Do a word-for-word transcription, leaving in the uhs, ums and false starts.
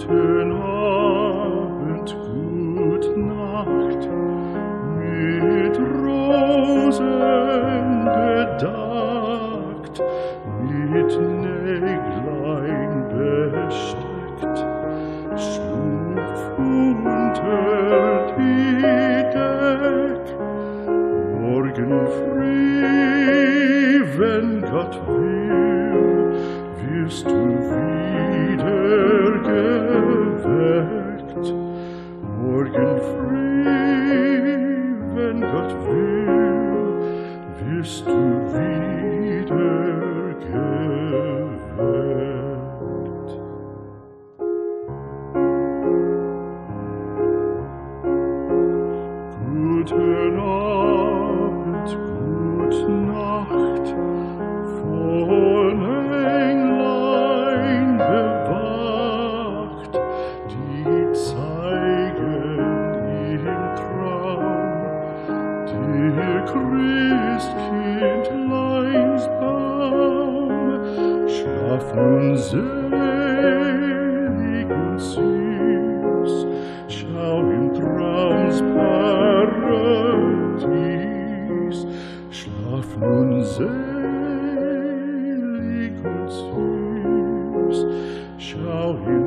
Guten Abend, gut Nacht, mit Rosen bedeckt, mit Näglein besteckt, schlupf unter die Deck. Morgen früh, wenn Gott will, wirst du wieder geweckt. Morgen früh, wenn Gott will, wirst du wieder geweckt. Guten Abend, gute Nacht, von Englein bewacht, die zeigen im Traum dir Christkindleins Baum. Schlaf nun selig und süß, schau im Traums Paradies. Schlaf nun selig und süß, schau im